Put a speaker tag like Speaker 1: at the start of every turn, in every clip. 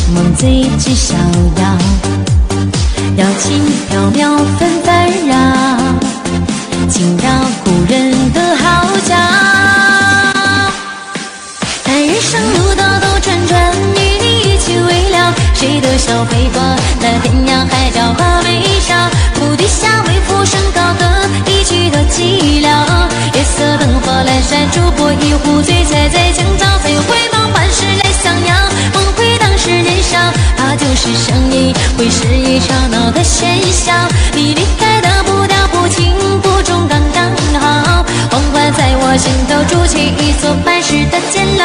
Speaker 1: 梦醉之逍遥，瑶琴缥缈纷纷扰，惊扰故人的号角。看人生路兜兜转转，与你一起为了谁的小飞过那天涯海角花眉梢，菩提下为浮生高歌，一曲的寂寥。月色灯火阑珊，烛火一壶醉才在今朝，才回眸半世来相邀。梦回当时年少，怕就是声音会是一吵闹的喧嚣。你离开的步调不轻不重，刚刚好。黄昏在我心头筑起一座半世的监牢。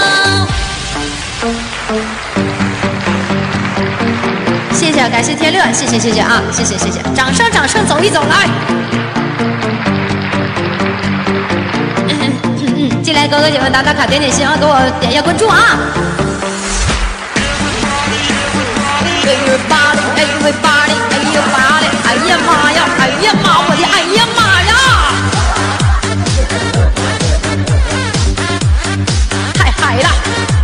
Speaker 1: 谢谢，感谢天乐，谢谢啊，谢谢，掌声走一走来。进来哥哥姐们打打卡点点心啊，给我点一下关注啊。Everybody， 哎呀妈呀，哎呀妈，我的哎呀妈呀！太嗨了！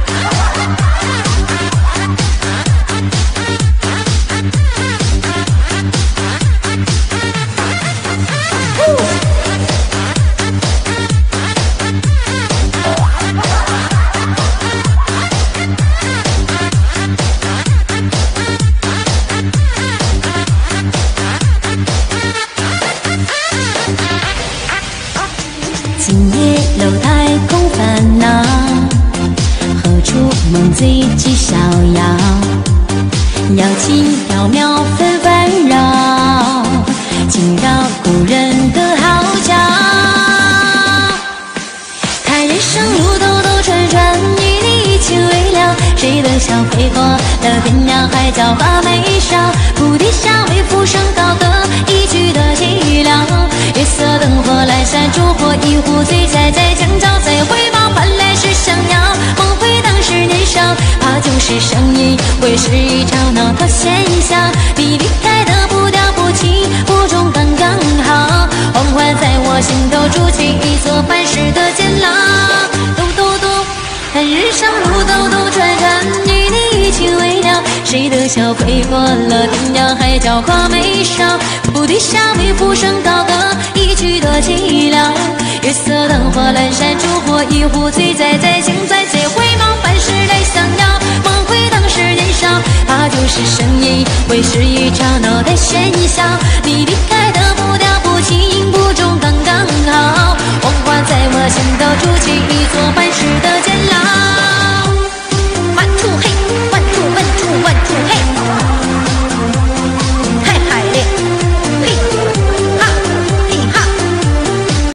Speaker 1: 今夜楼台空烦恼，何处梦醉几逍遥？瑶琴缥缈纷纷扰，惊扰故人的号角。看人生路兜兜转转，与你一起为了谁的笑飞过了天涯海角花眉梢，菩提下为浮生高歌，一曲的寂寥。月色灯火阑珊，烛火一壶醉才在今朝，才回眸换来世相邀。梦回当时年少，怕就是声音会是一吵闹的喧嚣。你离开的步调不轻不重，刚刚好。黄昏在我心头筑起一座半世的监牢。看人生路兜兜转转，与你一起为了谁的笑飞过了天涯海角花眉梢，菩提下为浮生高歌，一曲的寂寥。月色灯火阑珊，烛火一壶醉在心在，才回眸半世来相邀。梦回当时年少，怕就是声音会是一吵闹的喧嚣。你离开的步调不轻不重，刚刚好。